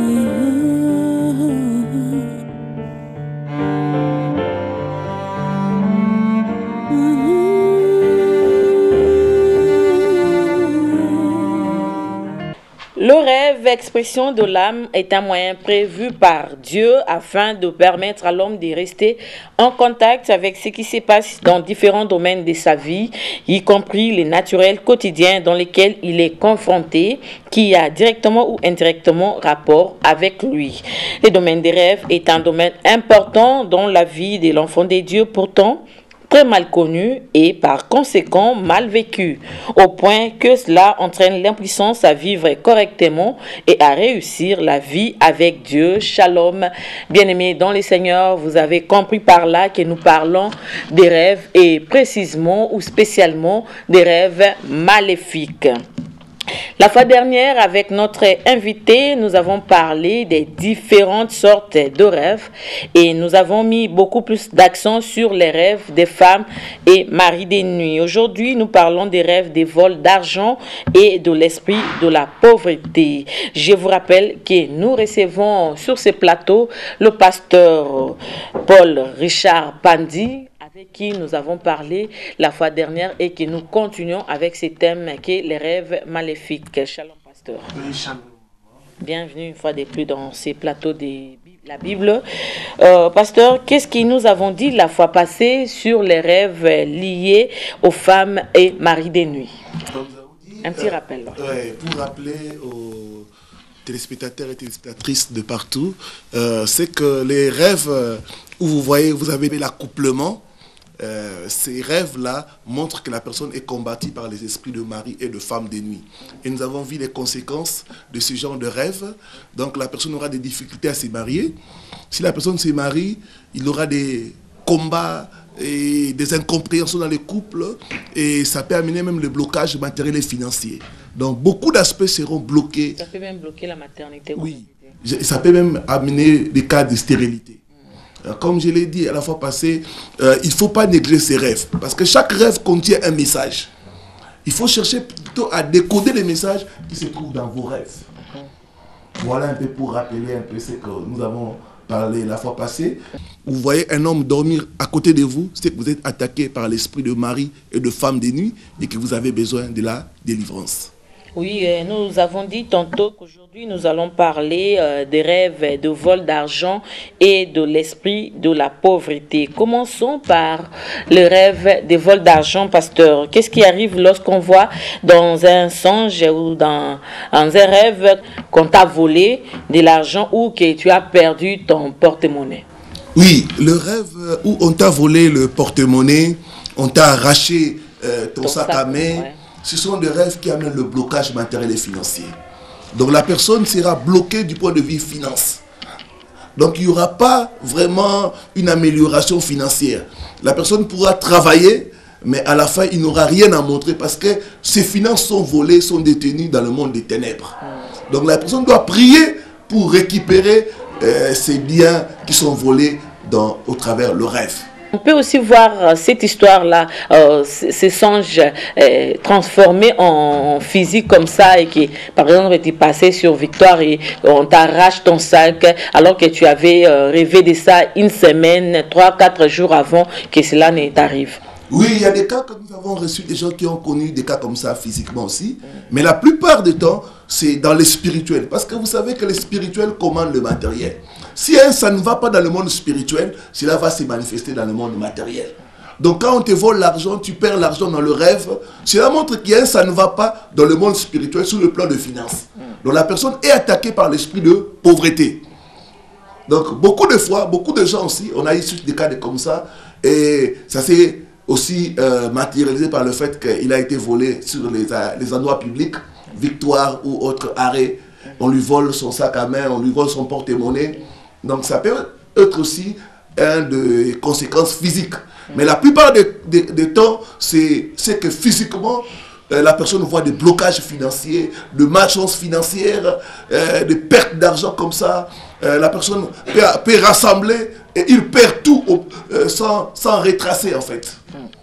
Le rêve, expression de l'âme, est un moyen prévu par Dieu afin de permettre à l'homme de rester en contact avec ce qui se passe dans différents domaines de sa vie, y compris les naturels quotidiens dans lesquels il est confronté, qui a directement ou indirectement rapport avec lui. Le domaine des rêves est un domaine important dans la vie de l'enfant de Dieu, pourtant très mal connu et par conséquent mal vécu, au point que cela entraîne l'impuissance à vivre correctement et à réussir la vie avec Dieu. Shalom, bien-aimés dans le Seigneur, vous avez compris par là que nous parlons des rêves et précisément ou spécialement des rêves maléfiques. La fois dernière, avec notre invité, nous avons parlé des différentes sortes de rêves et nous avons mis beaucoup plus d'accent sur les rêves des femmes et maris des nuits. Aujourd'hui, nous parlons des rêves des vols d'argent et de l'esprit de la pauvreté. Je vous rappelle que nous recevons sur ce plateau le pasteur Paul Richard Pandi, avec qui nous avons parlé la fois dernière et que nous continuons avec ce thème qui est les rêves maléfiques. Shalom, pasteur. Oui, shalom. Bienvenue une fois de plus dans ces plateaux de la Bible. Pasteur, qu'est-ce que nous avons dit la fois passée sur les rêves liés aux femmes et maris des nuits? Un petit rappel. Pour rappeler aux téléspectateurs et téléspectatrices de partout, c'est que les rêves où vous voyez, vous avez l'accouplement. Ces rêves-là montrent que la personne est combattue par les esprits de mari et de femme des nuits. Et nous avons vu les conséquences de ce genre de rêve. Donc la personne aura des difficultés à se marier. Si la personne se marie, il aura des combats et des incompréhensions dans les couples. Et ça peut amener même le blocage matériel et financier. Donc beaucoup d'aspects seront bloqués. Ça peut même bloquer la maternité. Oui, ça peut même amener des cas de stérilité. Comme je l'ai dit à la fois passée, il ne faut pas négliger ces rêves. Parce que chaque rêve contient un message. Il faut chercher plutôt à décoder les messages qui se trouvent dans vos rêves. Voilà un peu pour rappeler un peu ce que nous avons parlé la fois passée. Vous voyez un homme dormir à côté de vous, c'est que vous êtes attaqué par l'esprit de mari et de femme des nuits et que vous avez besoin de la délivrance. Oui, nous avons dit tantôt qu'aujourd'hui nous allons parler des rêves de vol d'argent et de l'esprit de la pauvreté. Commençons par le rêve des vols d'argent, pasteur. Qu'est-ce qui arrive lorsqu'on voit dans un songe ou dans un rêve qu'on t'a volé de l'argent ou que tu as perdu ton porte-monnaie? Oui, le rêve où on t'a volé le porte-monnaie, on t'a arraché ton sac à main. Ouais. Ce sont des rêves qui amènent le blocage matériel et financier. Donc la personne sera bloquée du point de vue finance. Donc il n'y aura pas vraiment une amélioration financière. La personne pourra travailler, mais à la fin, il n'aura rien à montrer parce que ses finances sont volées, sont détenues dans le monde des ténèbres. Donc la personne doit prier pour récupérer ses biens qui sont volés au travers le rêve. On peut aussi voir cette histoire-là, ces songes transformés en physique comme ça et qui, par exemple, tu passais sur Victoire et on t'arrache ton sac alors que tu avais rêvé de ça une semaine, 3-4 jours avant que cela ne t'arrive. Oui, il y a des cas que nous avons reçus, des gens qui ont connu des cas comme ça physiquement aussi. Mais la plupart du temps, c'est dans le spirituel. Parce que vous savez que le spirituel commande le matériel. Si ça ne va pas dans le monde spirituel, cela va se manifester dans le monde matériel. Donc quand on te vole l'argent, tu perds l'argent dans le rêve. Cela montre que ça ne va pas dans le monde spirituel sur le plan de finances. Donc la personne est attaquée par l'esprit de pauvreté. Donc beaucoup de fois, beaucoup de gens aussi, on a eu des cas comme ça. Et ça s'est aussi matérialisé par le fait qu'il a été volé sur les endroits publics, Victoire ou autre arrêt. On lui vole son sac à main, on lui vole son porte-monnaie. Donc ça peut être aussi une des conséquences physiques. Mais la plupart des temps, c'est que physiquement, la personne voit des blocages financiers, de malchance financière, des pertes d'argent comme ça. La personne peut rassembler et il perd tout sans retracer en fait.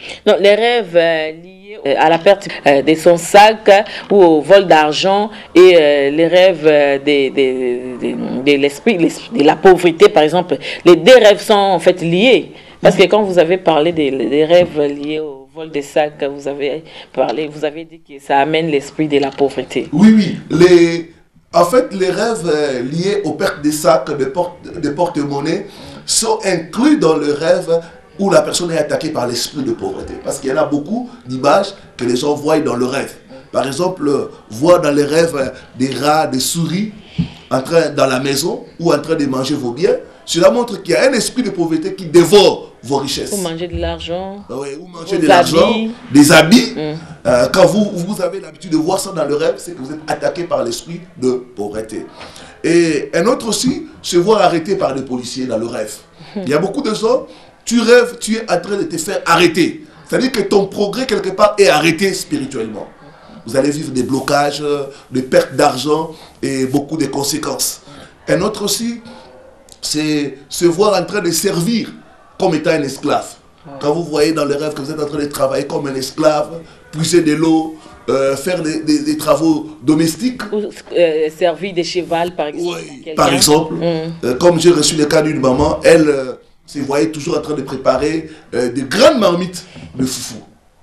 Donc, les rêves liés à la perte de son sac ou au vol d'argent et les rêves de l'esprit, de la pauvreté, par exemple, les deux rêves sont en fait liés. Parce que quand vous avez parlé des rêves liés au vol des sacs, vous avez dit que ça amène l'esprit de la pauvreté. Oui, oui. En fait, les rêves liés aux pertes des sacs, de porte-monnaie, sont inclus dans le rêve où la personne est attaquée par l'esprit de pauvreté. Parce qu'il y en a beaucoup d'images que les gens voient dans le rêve. Par exemple, voir dans les rêves des rats, des souris dans la maison ou en train de manger vos biens. Cela montre qu'il y a un esprit de pauvreté qui dévore vos richesses. Ou manger de l'argent. Oui, ou manger de l'argent, des habits. Quand vous avez l'habitude de voir ça dans le rêve, c'est que vous êtes attaqué par l'esprit de pauvreté. Et un autre aussi, se voir arrêté par des policiers dans le rêve. Il y a beaucoup de gens, tu rêves, tu es en train de te faire arrêter. C'est-à-dire que ton progrès, quelque part, est arrêté spirituellement. Vous allez vivre des blocages, des pertes d'argent et beaucoup de conséquences. Un autre aussi, c'est se voir en train de servir comme étant un esclave. Quand vous voyez dans le rêve que vous êtes en train de travailler comme un esclave, puiser de l'eau, faire des travaux domestiques. Ou servir des chevals, par exemple. Oui, par exemple. Comme j'ai reçu le cas d'une maman, elle se voyait toujours en train de préparer des grandes marmites de foufou.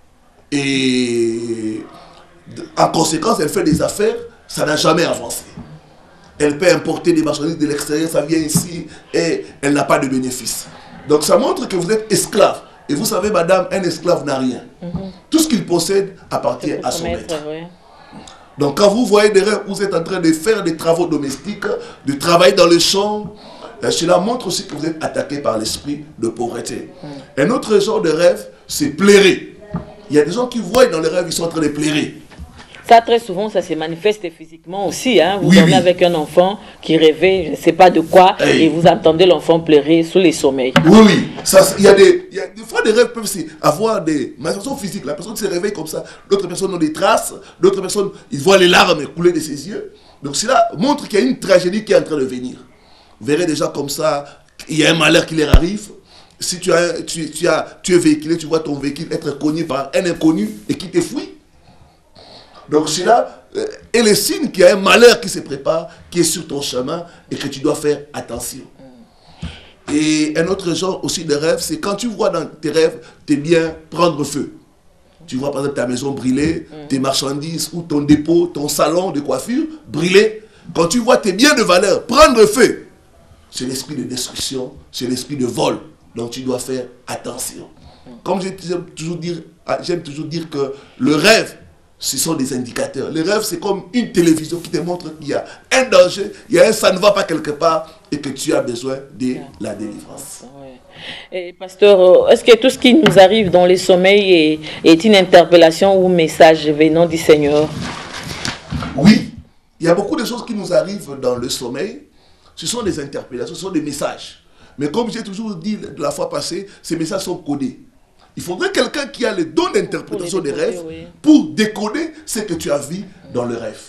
Et en conséquence, elle fait des affaires, ça n'a jamais avancé. Elle peut importer des marchandises de l'extérieur, ça vient ici et elle n'a pas de bénéfice. Donc ça montre que vous êtes esclave. Et vous savez, madame, un esclave n'a rien. Tout ce qu'il possède appartient à son maître. Ouais. Donc quand vous voyez des rêves où vous êtes en train de faire des travaux domestiques, de travailler dans le champ, cela montre aussi que vous êtes attaqué par l'esprit de pauvreté. Un autre genre de rêve, c'est plairer. Il y a des gens qui voient dans les rêves, ils sont en train de plairer. Ça, très souvent, ça se manifeste physiquement aussi. Hein. Vous dormez avec un enfant qui rêvait, je ne sais pas de quoi, et vous entendez l'enfant pleurer sous les sommeils. Oui. Il y a des fois, des rêves peuvent avoir des manifestations physiques. La personne se réveille comme ça. D'autres personnes ont des traces. D'autres personnes, ils voient les larmes couler de ses yeux. Donc, cela montre qu'il y a une tragédie qui est en train de venir. Vous verrez déjà comme ça, il y a un malheur qui leur arrive. Si tu es véhiculé, tu vois ton véhicule être cogné par un inconnu et qui te fuit. Donc cela est le signe qu'il y a un malheur qui se prépare, qui est sur ton chemin et que tu dois faire attention. Et un autre genre aussi de rêve, c'est quand tu vois dans tes rêves tes biens prendre feu. Tu vois par exemple ta maison brûler, tes marchandises ou ton dépôt, ton salon de coiffure brûler. Quand tu vois tes biens de valeur prendre feu, c'est l'esprit de destruction, c'est l'esprit de vol. Donc tu dois faire attention. Comme j'aime toujours dire que le rêve, ce sont des indicateurs. Le rêve, c'est comme une télévision qui te montre qu'il y a un danger, ça ne va pas quelque part et que tu as besoin de la délivrance. Et pasteur, est-ce que tout ce qui nous arrive dans les sommeils est une interpellation ou message venant du Seigneur? Oui, il y a beaucoup de choses qui nous arrivent dans le sommeil. Ce sont des interpellations, ce sont des messages. Mais comme j'ai toujours dit la fois passée, ces messages sont codés. Il faudrait quelqu'un qui a le don d'interprétation des rêves pour décoder ce que tu as vu dans le rêve.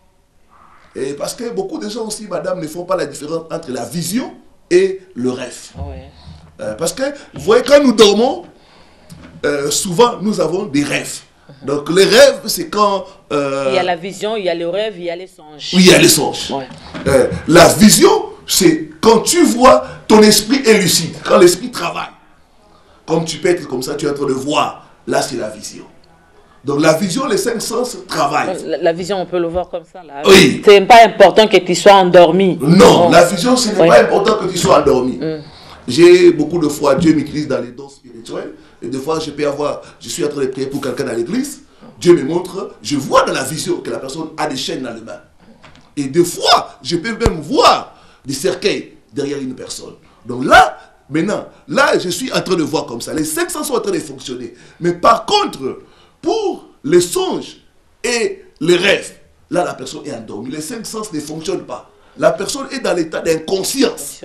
Et parce que beaucoup de gens aussi, madame, ne font pas la différence entre la vision et le rêve. Parce que, vous voyez, quand nous dormons, souvent, nous avons des rêves. Donc, les rêves, c'est quand... il y a la vision, il y a le rêve, il y a les songes. Oui, il y a les songes. La vision, c'est quand tu vois, ton esprit est lucide, quand l'esprit travaille. Comme tu peux être comme ça, tu es en train de voir. Là, c'est la vision. Donc, la vision, les 5 sens travaillent. La vision, on peut le voir comme ça, là. Oui. C'est pas important que tu sois endormi. Non, la vision, ce n'est pas important que tu sois endormi. J'ai beaucoup de fois, Dieu m'utilise dans les dons spirituels. Et des fois, je suis en train de prier pour quelqu'un dans l'église. Dieu me montre, je vois dans la vision que la personne a des chaînes dans les mains. Et des fois, je peux même voir des cercueils derrière une personne. Donc là, maintenant, là, je suis en train de voir comme ça. Les 5 sens sont en train de fonctionner. Mais par contre, pour les songes et les rêves, là, la personne est endormie. Les 5 sens ne fonctionnent pas. La personne est dans l'état d'inconscience.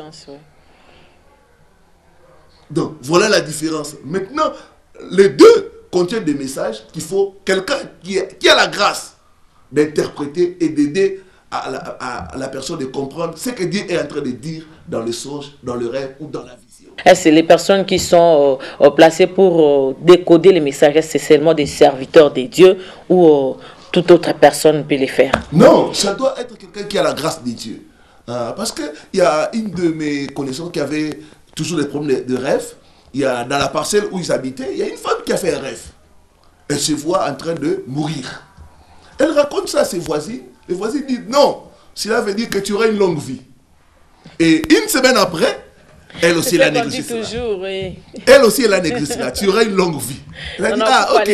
Donc, voilà la différence. Maintenant, les deux contiennent des messages qu'il faut quelqu'un qui a la grâce d'interpréter et d'aider à la personne de comprendre ce que Dieu est en train de dire dans le songe, dans le rêve ou dans la vision. Est-ce que les personnes qui sont placées pour décoder les messages, c'est seulement des serviteurs de Dieu ou toute autre personne peut les faire? Non, ça doit être quelqu'un qui a la grâce de Dieu. Parce qu'il y a une de mes connaissances qui avait toujours des problèmes de rêve. Il y a, dans la parcelle où ils habitaient, il y a une femme qui a fait un rêve. Elle se voit en train de mourir. Elle raconte ça à ses voisines. Les voisines disent non, cela veut dire que tu auras une longue vie. Et une semaine après, elle aussi, elle a négligé cela. Oui. Elle aussi, elle a négligé cela. Tu auras une longue vie. Elle a dit, ok.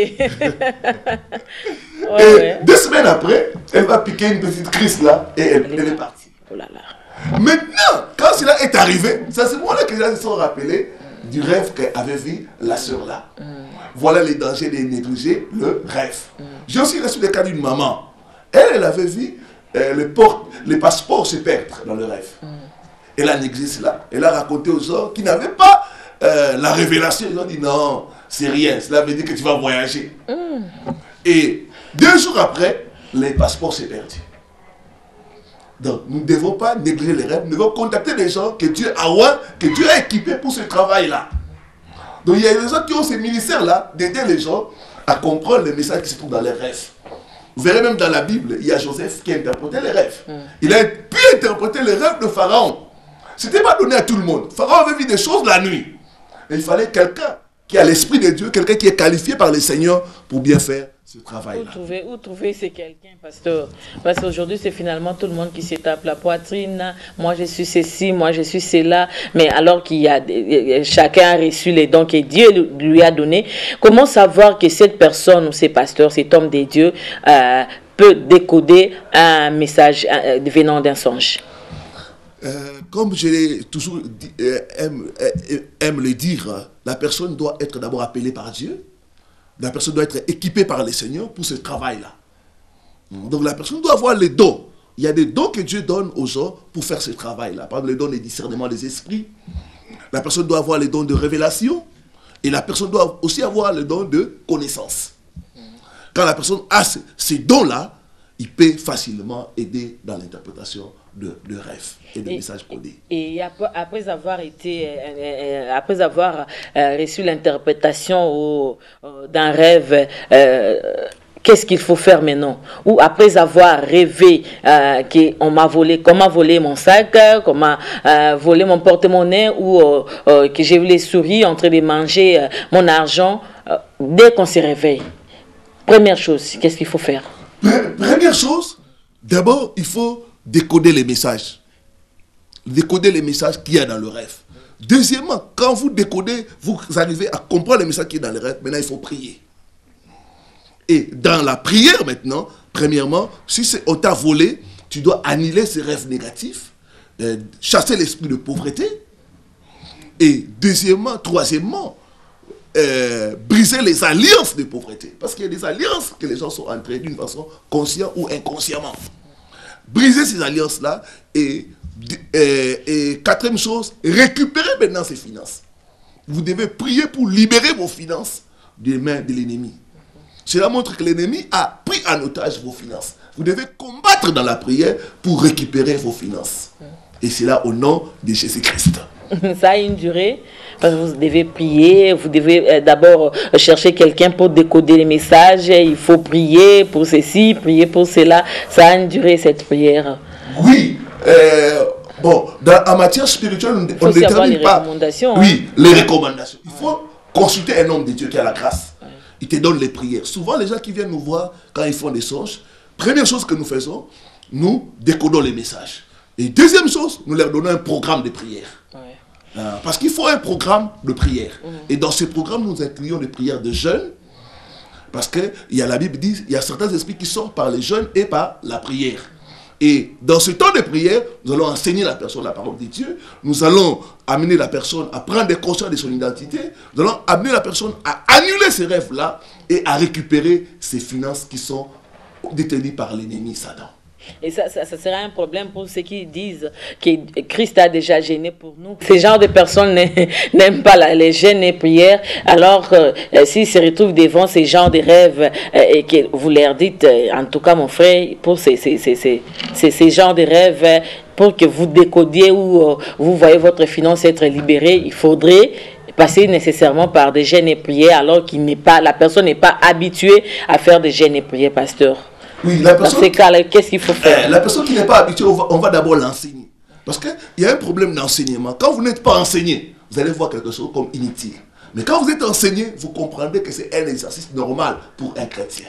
Et 2 semaines après, elle va piquer une petite crise là et elle est partie. Oh là là. Maintenant, quand cela est arrivé, c'est à ce moment-là que les gens se sont rappelés du rêve qu'avait vu la sœur là. Voilà les dangers de négliger le rêve. J'ai aussi reçu le cas d'une maman. Elle avait vu les passeports se perdre dans le rêve. Elle a négligé cela. Elle a raconté aux gens qui n'avaient pas la révélation. Ils ont dit non, c'est rien. Cela veut dire que tu vas voyager. Et 2 jours après, les passeports s'est perdus. Donc, nous ne devons pas négliger les rêves. Nous devons contacter des gens que Dieu a équipés pour ce travail-là. Donc, il y a des gens qui ont ce ministère-là d'aider les gens à comprendre les messages qui se trouvent dans les rêves. Vous verrez même dans la Bible, il y a Joseph qui a interprété les rêves. Il a pu interpréter les rêves de Pharaon. Ce n'était pas donné à tout le monde. Pharaon avait vu des choses la nuit. Et il fallait quelqu'un qui a l'esprit de Dieu, quelqu'un qui est qualifié par le Seigneur pour bien faire ce travail-là. Où trouver c'est quelqu'un, pasteur? Parce qu'aujourd'hui, c'est finalement tout le monde qui se tape la poitrine. Moi, je suis ceci, moi, je suis cela. Mais alors qu'il y a chacun a reçu les dons que Dieu lui a donnés, comment savoir que cette personne ou ces pasteurs, cet homme de Dieu, peut décoder un message venant d'un songe? Comme je l'ai toujours aime le dire, la personne doit être d'abord appelée par Dieu. La personne doit être équipée par le Seigneur pour ce travail-là. Donc la personne doit avoir les dons. Il y a des dons que Dieu donne aux gens pour faire ce travail-là. Par exemple, les dons de discernement des esprits. La personne doit avoir les dons de révélation. Et la personne doit aussi avoir les dons de connaissance. Quand la personne a ces dons-là, il peut facilement aider dans l'interprétation de rêves et de messages codés. Et après avoir reçu l'interprétation d'un rêve, qu'est-ce qu'il faut faire maintenant? Ou après avoir rêvé qu'on m'a volé, qu'on m'a volé mon sac, qu'on m'a volé mon porte-monnaie, ou que j'ai vu les souris en train de manger mon argent, dès qu'on se réveille, première chose, qu'est-ce qu'il faut faire? Première chose, d'abord, il faut décoder les messages. Décoder les messages qu'il y a dans le rêve. Deuxièmement, quand vous décodez, vous arrivez à comprendre les messages qui sont dans le rêve. Maintenant, il faut prier. Et dans la prière maintenant, premièrement, si on t'a volé, tu dois annuler ces rêves négatifs, chasser l'esprit de pauvreté. Et deuxièmement, troisièmement, briser les alliances de pauvreté. Parce qu'il y a des alliances que les gens sont entrés d'une façon consciente ou inconsciemment. Briser ces alliances-là. Et quatrième chose, récupérer maintenant ces finances. Vous devez prier pour libérer vos finances des mains de l'ennemi. Cela montre que l'ennemi a pris en otage vos finances. Vous devez combattre dans la prière pour récupérer vos finances. Et c'est là au nom de Jésus-Christ. Ça a une durée, parce que vous devez prier, vous devez d'abord chercher quelqu'un pour décoder les messages, il faut prier pour ceci, prier pour cela. Ça a une durée, cette prière. Oui, bon, en matière spirituelle, on ne détermine pas. Recommandations, oui, les recommandations. Il faut consulter un homme de Dieu qui a la grâce. Il te donne les prières. Souvent, les gens qui viennent nous voir quand ils font des songes, première chose que nous faisons, nous décodons les messages. Et deuxième chose, nous leur donnons un programme de prière. Parce qu'il faut un programme de prière. Et dans ce programme, nous incluons des prières de jeûne. Parce que la Bible dit qu'il y a certains esprits qui sortent par les jeûnes et par la prière. Et dans ce temps de prière, nous allons enseigner la personne la parole de Dieu. Nous allons amener la personne à prendre conscience de son identité. Nous allons amener la personne à annuler ces rêves-là et à récupérer ces finances qui sont détenues par l'ennemi Satan. Et ça sera un problème pour ceux qui disent que Christ a déjà gêné pour nous. Ces genres de personnes n'aiment pas les jeûnes et prières. Alors, s'ils se retrouvent devant ces genres de rêves et que vous leur dites, en tout cas mon frère, pour ces genres de rêves, pour que vous décodiez ou vous voyez votre finance être libérée, il faudrait passer nécessairement par des jeûnes et prières, alors qu'il n'est pas, la personne n'est pas habituée à faire des jeûnes et prières, pasteur. Oui, la personne. Dans ces cas-là, qu'est-ce qu'il faut faire? La personne qui n'est pas habituée, on va d'abord l'enseigner. Parce qu'il y a un problème d'enseignement. Quand vous n'êtes pas enseigné, vous allez voir quelque chose comme inutile. Mais quand vous êtes enseigné, vous comprendrez que c'est un exercice normal pour un chrétien.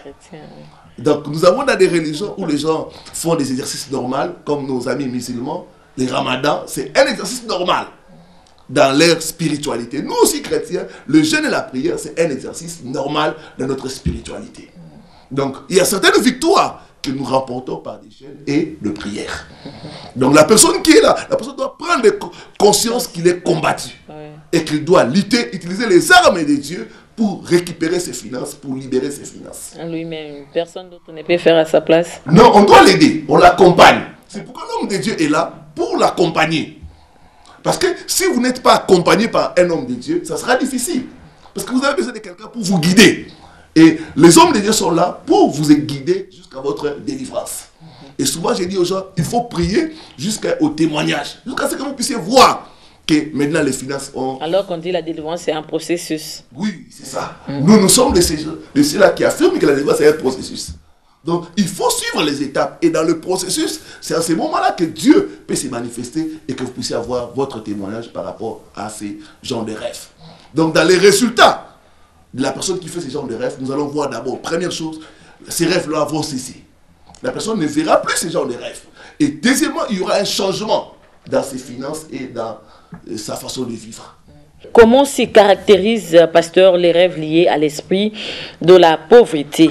Donc nous avons dans des religions où les gens font des exercices normaux, comme nos amis musulmans, les ramadans, c'est un exercice normal dans leur spiritualité. Nous aussi chrétiens, le jeûne et la prière, c'est un exercice normal dans notre spiritualité. Donc il y a certaines victoires que nous remportons par des jeûnes et de prières. Donc la personne qui est là, la personne doit prendre conscience qu'il est combattu et qu'il doit lutter, utiliser les armes de Dieu pour récupérer ses finances, pour libérer ses finances. Lui-même, personne d'autre ne peut faire à sa place. Non, on doit l'aider, on l'accompagne. C'est pourquoi l'homme de Dieu est là, pour l'accompagner. Parce que si vous n'êtes pas accompagné par un homme de Dieu, ça sera difficile. Parce que vous avez besoin de quelqu'un pour vous guider. Et les hommes de Dieu sont là pour vous guider jusqu'à votre délivrance. Et souvent, j'ai dit aux gens, il faut prier jusqu'au témoignage, jusqu'à ce que vous puissiez voir que maintenant les finances ont... Alors qu'on dit la délivrance, c'est un processus. Oui, c'est ça. Nous sommes de ceux-là qui affirment que la délivrance, c'est un processus. Donc, il faut suivre les étapes. Et dans le processus, c'est à ce moment-là que Dieu peut se manifester et que vous puissiez avoir votre témoignage par rapport à ces genres de rêves. Donc, dans les résultats de la personne qui fait ces genres de rêves, nous allons voir d'abord, première chose, ces rêves-là vont cesser. La personne ne verra plus ces genres de rêves. Et deuxièmement, il y aura un changement dans ses finances et dans sa façon de vivre. Comment se caractérisent, pasteur, les rêves liés à l'esprit de la pauvreté?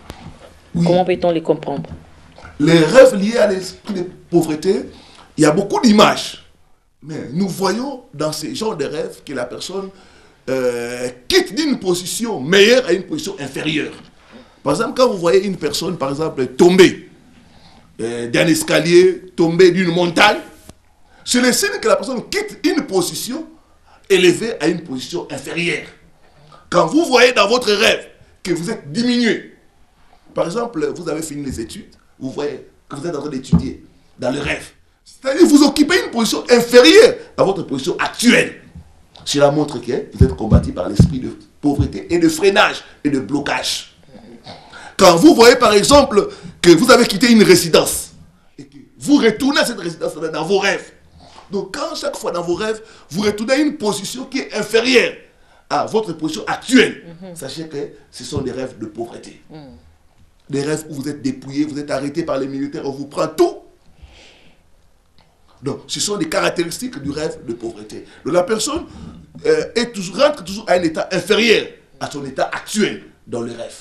Oui. Comment peut-on les comprendre? Les rêves liés à l'esprit de pauvreté, il y a beaucoup d'images. Mais nous voyons dans ces genres de rêves que la personne quitte d'une position meilleure à une position inférieure. Par exemple, quand vous voyez une personne, par exemple, tomber d'un escalier, tomber d'une montagne, c'est le signe que la personne quitte une position élevée à une position inférieure. Quand vous voyez dans votre rêve que vous êtes diminué, par exemple, vous avez fini les études, vous voyez que vous êtes en train d'étudier dans le rêve. C'est-à-dire que vous occupez une position inférieure à votre position actuelle. Cela montre que vous êtes combattu par l'esprit de pauvreté et de freinage et de blocage. Quand vous voyez par exemple que vous avez quitté une résidence et que vous retournez à cette résidence dans vos rêves. Donc quand chaque fois dans vos rêves, vous retournez à une position qui est inférieure à votre position actuelle, sachez que ce sont des rêves de pauvreté. Des rêves où vous êtes dépouillé, vous êtes arrêté par les militaires, on vous prend tout. Donc, ce sont des caractéristiques du rêve de pauvreté. Donc, la personne rentre toujours à un état inférieur à son état actuel dans le rêve.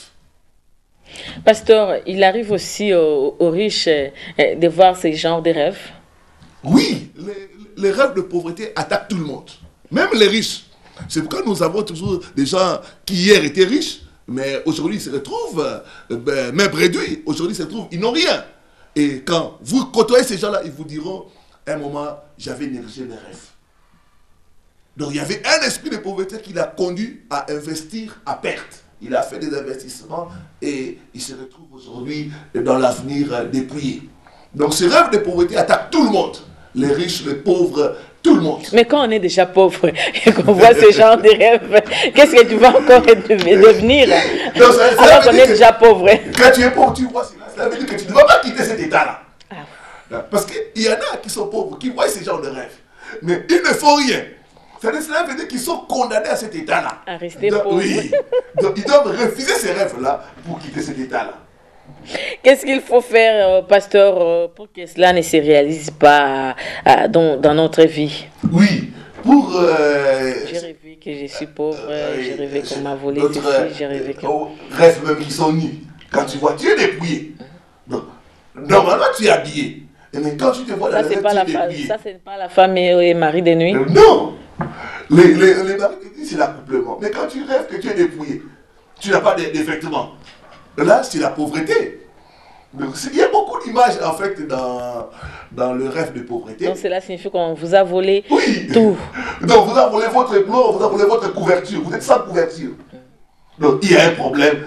Pasteur, il arrive aussi aux riches de voir ces genres de rêves? Oui, les rêves de pauvreté attaquent tout le monde, même les riches. C'est pourquoi nous avons toujours des gens qui hier étaient riches, mais aujourd'hui ils se retrouvent même réduits. Aujourd'hui ils se retrouvent, ils n'ont rien. Et quand vous côtoyez ces gens-là, ils vous diront, à un moment, j'avais négligé mes rêves. Donc il y avait un esprit de pauvreté qui l'a conduit à investir à perte. Il a fait des investissements et il se retrouve aujourd'hui dans l'avenir dépouillé. Donc ce rêve de pauvreté attaque tout le monde. Les riches, les pauvres, tout le monde. Mais quand on est déjà pauvre et qu'on voit ce genre de rêve, qu'est-ce que tu vas encore devenir alors qu'on est déjà pauvre? Quand tu es pauvre, tu vois cela. Ça veut dire que tu ne dois pas quitter cet état-là. Parce qu'il y en a qui sont pauvres, qui voient ce genre de rêve. Mais ils ne font rien. Cela veut dire qu'ils sont condamnés à cet état-là. À rester pauvres. Oui. Donc ils doivent refuser ces rêves-là pour quitter cet état-là. Qu'est-ce qu'il faut faire, pasteur, pour que cela ne se réalise pas dans notre vie? Oui, pour... J'ai rêvé que je suis pauvre, j'ai rêvé qu'on m'a volé ceci, j'ai rêvé que... Rêves même qui sont nus. Quand tu vois, tu es dépouillé. Donc, normalement, tu es habillé. Mais quand tu te vois dans le rêve, tu es dépouillé. Ça, c'est pas la femme et mari de nuit? Non. Les maris de nuit, c'est l'accouplement. Mais quand tu rêves que tu es dépouillé, tu n'as pas de vêtements. Là, c'est la pauvreté. Donc, il y a beaucoup d'images, en fait, dans le rêve de pauvreté. Donc, cela signifie qu'on vous a volé oui. tout. Donc, vous avez volé votre plan, vous avez volé votre couverture. Vous êtes sans couverture. Donc, il y a un problème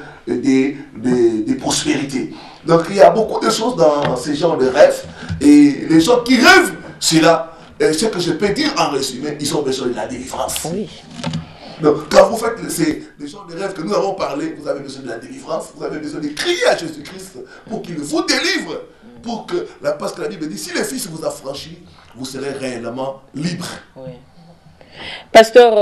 de prospérité. Donc, il y a beaucoup de choses dans ces genres de rêves. Et les gens qui rêvent C'est là, ce que je peux dire en résumé, ils ont besoin de la délivrance. Oui. Donc, quand vous faites les genres de rêves que nous avons parlé, vous avez besoin de la délivrance, vous avez besoin de crier à Jésus-Christ pour qu'il vous délivre. Parce que la Bible dit, si le Fils vous a franchi, vous serez réellement libre. Oui. Pasteur,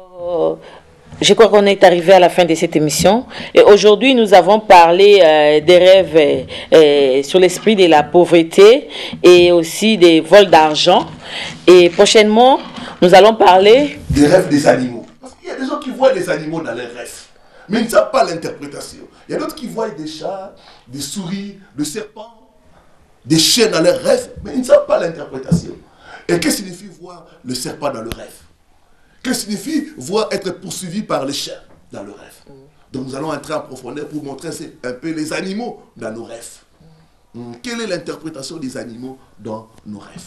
je crois qu'on est arrivé à la fin de cette émission. Et aujourd'hui, nous avons parlé des rêves sur l'esprit de la pauvreté et aussi des vols d'argent. Et prochainement, nous allons parler des rêves des animaux. Parce qu'il y a des gens qui voient des animaux dans leurs rêves, mais ils ne savent pas l'interprétation. Il y a d'autres qui voient des chats, des souris, des serpents, des chiens dans leurs rêves, mais ils ne savent pas l'interprétation. Et qu'est-ce que signifie voir le serpent dans le rêve? Qu'est-ce que signifie voir être poursuivi par les chiens dans le rêve? Donc nous allons entrer en profondeur pour montrer un peu les animaux dans nos rêves. Quelle est l'interprétation des animaux dans nos rêves?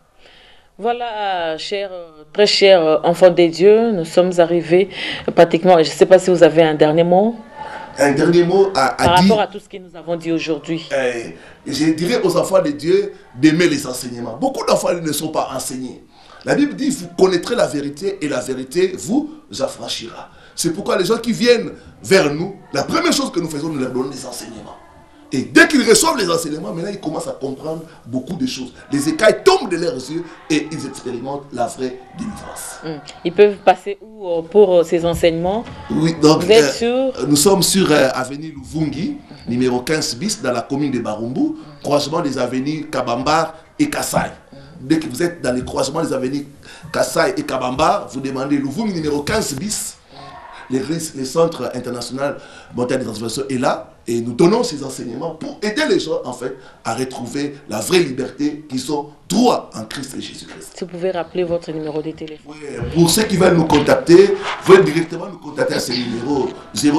Voilà, très chers enfants de Dieu, nous sommes arrivés pratiquement, je ne sais pas si vous avez un dernier mot. Un dernier mot par rapport à tout ce que nous avons dit aujourd'hui. Je dirais aux enfants de Dieu d'aimer les enseignements. Beaucoup d'enfants ne sont pas enseignés. La Bible dit, vous connaîtrez la vérité et la vérité vous affranchira. C'est pourquoi les gens qui viennent vers nous, la première chose que nous faisons, nous leur donnons des enseignements. Et dès qu'ils reçoivent les enseignements, maintenant ils commencent à comprendre beaucoup de choses. Les écailles tombent de leurs yeux et ils expérimentent la vraie délivrance. Ils peuvent passer où pour ces enseignements? Oui, donc vous êtes sûr? Nous sommes sur avenue Luvungi, numéro 15 bis, dans la commune de Barumbu, croisement des avenues Kabambar et Kassai. Dès que vous êtes dans les croisements des avenues Kassai et Kabambar, vous demandez Luvungi numéro 15 bis. Le Centre international mondial des transformations est là et nous donnons ces enseignements pour aider les gens en fait à retrouver la vraie liberté qu'ils ont droit en Christ et Jésus-Christ. Si vous pouvez rappeler votre numéro de téléphone. Oui, pour ceux qui veulent nous contacter, vous pouvez directement nous contacter à ce numéro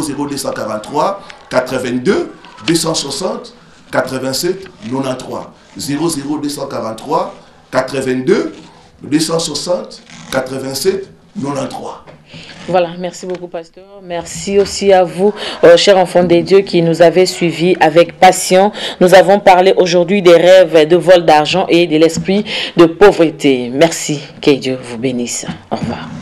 00243 82 260 87 93 00243 82 260 87 93. Voilà, merci beaucoup, pasteur. Merci aussi à vous, chers enfants des dieux, qui nous avez suivis avec passion. Nous avons parlé aujourd'hui des rêves de vol d'argent et de l'esprit de pauvreté. Merci, que Dieu vous bénisse. Au revoir.